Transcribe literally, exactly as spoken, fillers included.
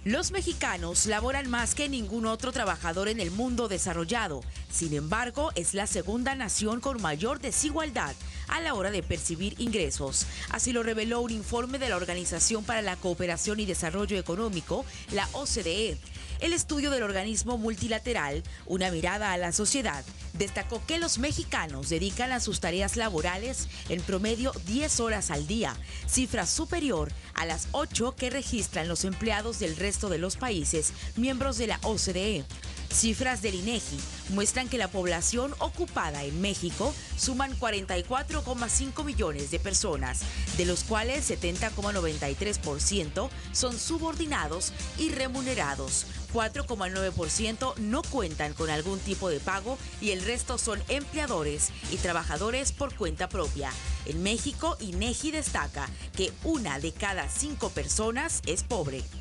Los mexicanos laboran más que ningún otro trabajador en el mundo desarrollado. Sin embargo, es la segunda nación con mayor desigualdad a la hora de percibir ingresos. Así lo reveló un informe de la Organización para la Cooperación y Desarrollo Económico, la O C D E. El estudio del organismo multilateral, Una mirada a la sociedad, destacó que los mexicanos dedican a sus tareas laborales en promedio diez horas al día, cifra superior a las ocho que registran los empleados del resto de los países miembros de la O C D E. Cifras del INEGI muestran que la población ocupada en México suman cuarenta y cuatro coma cinco millones de personas, de los cuales setenta coma noventa y tres por ciento son subordinados y remunerados, cuatro coma nueve por ciento no cuentan con algún tipo de pago y el resto son empleadores y trabajadores por cuenta propia. En México, INEGI destaca que una de cada cinco personas es pobre.